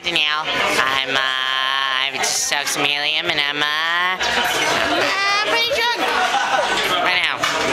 Danielle. I just took some helium and I'm pretty drunk right now.